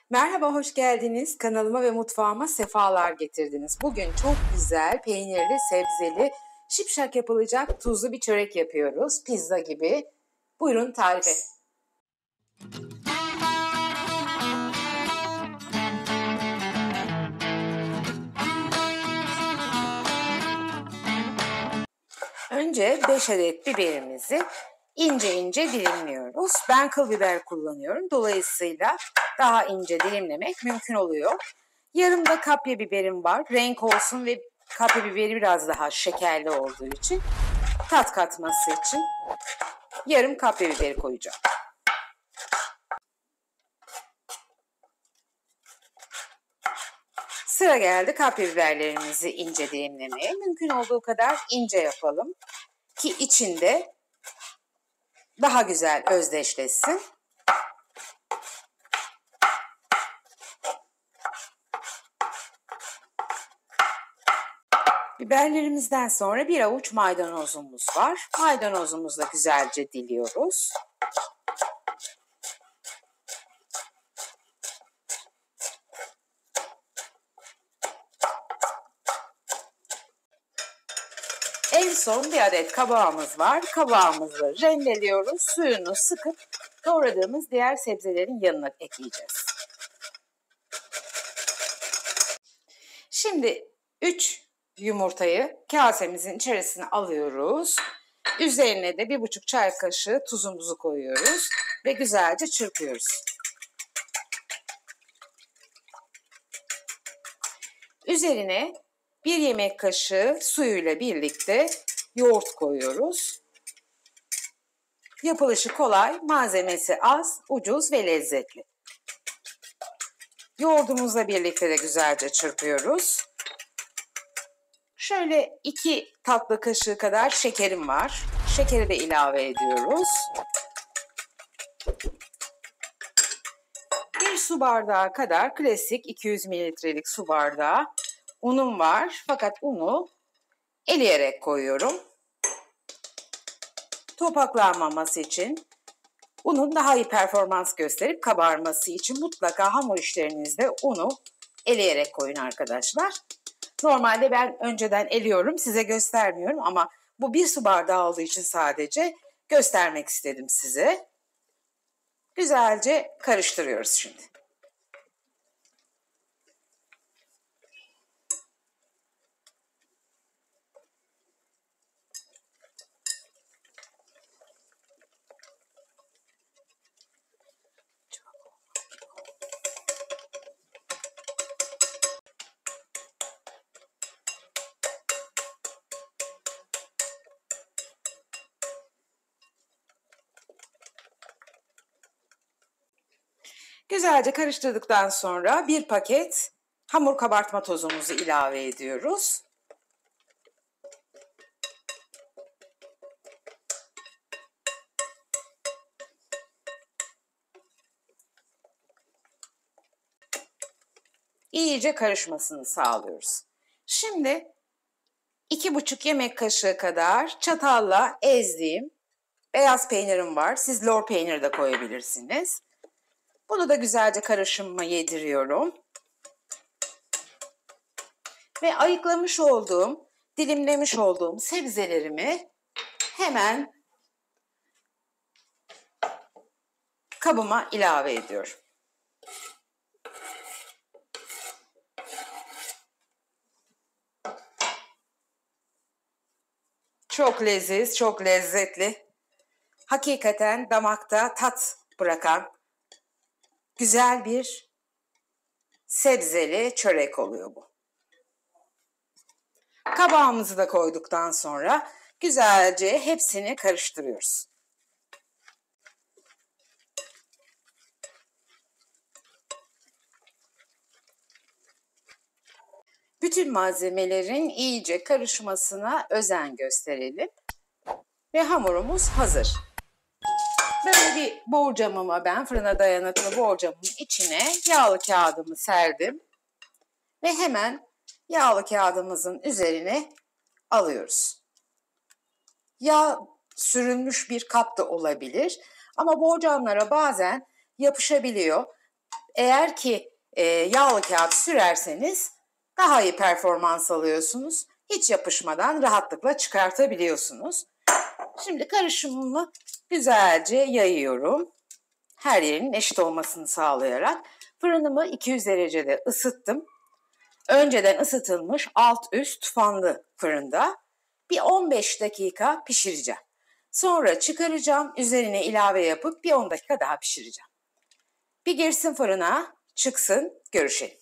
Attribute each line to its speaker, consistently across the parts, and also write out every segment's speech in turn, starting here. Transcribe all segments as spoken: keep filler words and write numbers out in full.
Speaker 1: Merhaba, hoş geldiniz. Kanalıma ve mutfağıma sefalar getirdiniz. Bugün çok güzel, peynirli, sebzeli, şipşak yapılacak tuzlu bir çörek yapıyoruz. Pizza gibi. Buyurun tarife. Önce beş adet biberimizi ince ince dilimliyoruz. Ben kıl biber kullanıyorum. Dolayısıyla daha ince dilimlemek mümkün oluyor. Yarım da kapya biberim var. Renk olsun ve kapya biberi biraz daha şekerli olduğu için, tat katması için yarım kapya biberi koyacağım. Sıra geldi kapya biberlerimizi ince dilimlemeye. Mümkün olduğu kadar ince yapalım ki içinde daha güzel özdeşleşsin. Biberlerimizden sonra bir avuç maydanozumuz var. Maydanozumuzu da güzelce diliyoruz. En son bir adet kabağımız var. Kabağımızı rendeliyoruz. Suyunu sıkıp doğradığımız diğer sebzelerin yanına ekleyeceğiz. Şimdi üç yumurtayı kasemizin içerisine alıyoruz. Üzerine de bir buçuk çay kaşığı tuzumuzu koyuyoruz ve güzelce çırpıyoruz. Üzerine bir yemek kaşığı suyuyla birlikte yoğurt koyuyoruz. Yapılışı kolay, malzemesi az, ucuz ve lezzetli. Yoğurdumuzla birlikte de güzelce çırpıyoruz. Şöyle iki tatlı kaşığı kadar şekerim var. Şekeri de ilave ediyoruz. Bir su bardağı kadar klasik iki yüz mililitrelik su bardağı unum var. Fakat unu eleyerek koyuyorum. Topaklanmaması için, unun daha iyi performans gösterip kabarması için mutlaka hamur işlerinizde unu eleyerek koyun arkadaşlar. Normalde ben önceden eliyorum, size göstermiyorum ama bu bir su bardağı olduğu için sadece göstermek istedim size. Güzelce karıştırıyoruz şimdi. Güzelce karıştırdıktan sonra bir paket hamur kabartma tozumuzu ilave ediyoruz. İyice karışmasını sağlıyoruz. Şimdi iki buçuk yemek kaşığı kadar çatalla ezdiğim beyaz peynirim var. Siz lor peynir de koyabilirsiniz. Bunu da güzelce karışıma yediriyorum. Ve ayıklamış olduğum, dilimlemiş olduğum sebzelerimi hemen kabıma ilave ediyorum. Çok leziz, çok lezzetli. Hakikaten damakta tat bırakan güzel bir sebzeli çörek oluyor bu. Kabağımızı da koyduktan sonra güzelce hepsini karıştırıyoruz. Bütün malzemelerin iyice karışmasına özen gösterelim. Ve hamurumuz hazır. Böyle bir borcamıma, ben fırına dayanıklı borcamın içine yağlı kağıdımı serdim. Ve hemen yağlı kağıdımızın üzerine alıyoruz. Yağ sürülmüş bir kap da olabilir. Ama borcamlara bazen yapışabiliyor. Eğer ki e, yağlı kağıt sürerseniz daha iyi performans alıyorsunuz. Hiç yapışmadan rahatlıkla çıkartabiliyorsunuz. Şimdi karışımımı güzelce yayıyorum. Her yerinin eşit olmasını sağlayarak fırınımı iki yüz derecede ısıttım. Önceden ısıtılmış alt üst fanlı fırında bir on beş dakika pişireceğim. Sonra çıkaracağım, üzerine ilave yapıp bir on dakika daha pişireceğim. Bir girsin fırına, çıksın, görüşelim.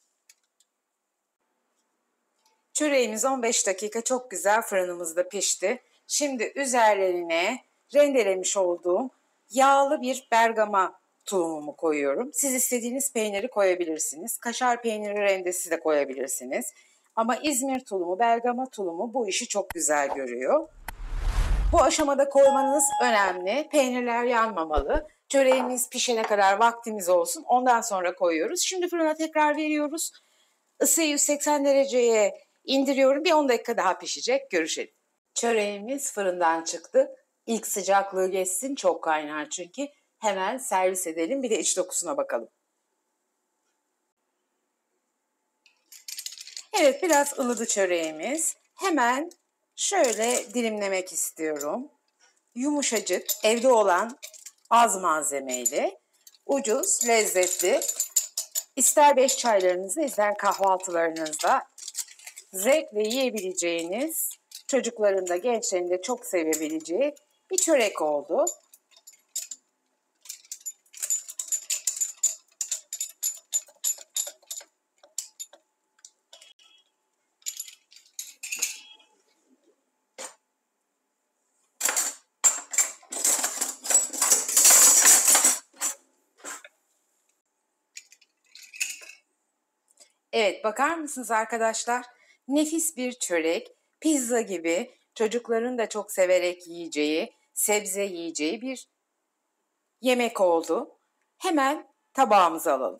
Speaker 1: Çöreğimiz on beş dakika çok güzel fırınımızda pişti. Şimdi üzerlerine rendelemiş olduğum yağlı bir bergama tulumumu koyuyorum. Siz istediğiniz peyniri koyabilirsiniz. Kaşar peyniri rendesi de koyabilirsiniz. Ama İzmir tulumu, bergama tulumu bu işi çok güzel görüyor. Bu aşamada koymanız önemli. Peynirler yanmamalı. Çöreğimiz pişene kadar vaktimiz olsun. Ondan sonra koyuyoruz. Şimdi fırına tekrar veriyoruz. Isıyı yüz seksen dereceye indiriyorum. Bir on dakika daha pişecek. Görüşelim. Çöreğimiz fırından çıktı. İlk sıcaklığı geçsin. Çok kaynar çünkü. Hemen servis edelim. Bir de iç dokusuna bakalım. Evet, biraz ılıdı çöreğimiz. Hemen şöyle dilimlemek istiyorum. Yumuşacık, evde olan az malzemeyle, ucuz, lezzetli. İster beş çaylarınızda, ister kahvaltılarınızda zevkle yiyebileceğiniz, çocukların da gençlerin de çok sevebileceği bir çörek oldu. Evet, bakar mısınız arkadaşlar? Nefis bir çörek, pizza gibi çocukların da çok severek yiyeceği, sebze yiyeceği bir yemek oldu. Hemen tabağımıza alalım.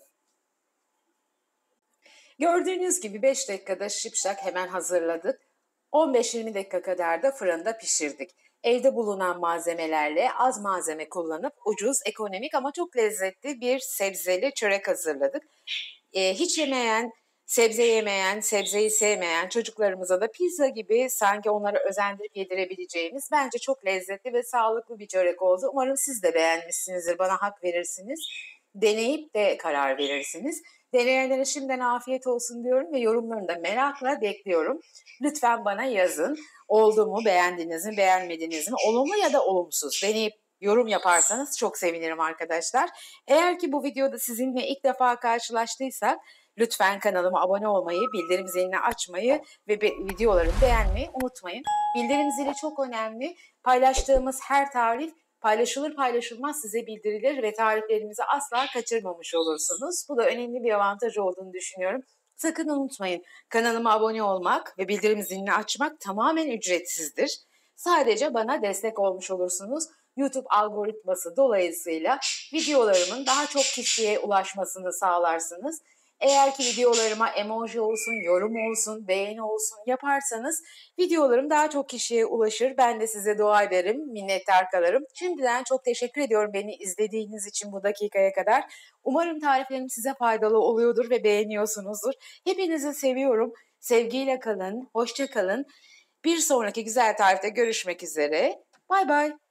Speaker 1: Gördüğünüz gibi beş dakikada şipşak hemen hazırladık. on beş yirmi dakika kadar da fırında pişirdik. Evde bulunan malzemelerle az malzeme kullanıp ucuz, ekonomik ama çok lezzetli bir sebzeli çörek hazırladık. Ee, hiç yemeyen, sebze yemeyen, sebzeyi sevmeyen çocuklarımıza da pizza gibi sanki onlara özendirip yedirebileceğimiz bence çok lezzetli ve sağlıklı bir çörek oldu. Umarım siz de beğenmişsinizdir, bana hak verirsiniz. Deneyip de karar verirsiniz. Deneyenlere şimdiden afiyet olsun diyorum ve yorumlarını da merakla bekliyorum. Lütfen bana yazın. Oldu mu, beğendiniz mi, beğenmediniz mi? Olumlu ya da olumsuz. Deneyip yorum yaparsanız çok sevinirim arkadaşlar. Eğer ki bu videoda sizinle ilk defa karşılaştıysak lütfen kanalıma abone olmayı, bildirim zilini açmayı ve videolarımı beğenmeyi unutmayın. Bildirim zili çok önemli. Paylaştığımız her tarif paylaşılır paylaşılmaz size bildirilir ve tariflerimizi asla kaçırmamış olursunuz. Bu da önemli bir avantaj olduğunu düşünüyorum. Sakın unutmayın, kanalıma abone olmak ve bildirim zilini açmak tamamen ücretsizdir. Sadece bana destek olmuş olursunuz. YouTube algoritması dolayısıyla videolarımın daha çok kişiye ulaşmasını sağlarsınız. Eğer ki videolarıma emoji olsun, yorum olsun, beğeni olsun yaparsanız videolarım daha çok kişiye ulaşır. Ben de size dua ederim, minnettar kalırım. Şimdiden çok teşekkür ediyorum beni izlediğiniz için bu dakikaya kadar. Umarım tariflerim size faydalı oluyordur ve beğeniyorsunuzdur. Hepinizi seviyorum. Sevgiyle kalın, hoşça kalın. Bir sonraki güzel tarifte görüşmek üzere. Bay bay.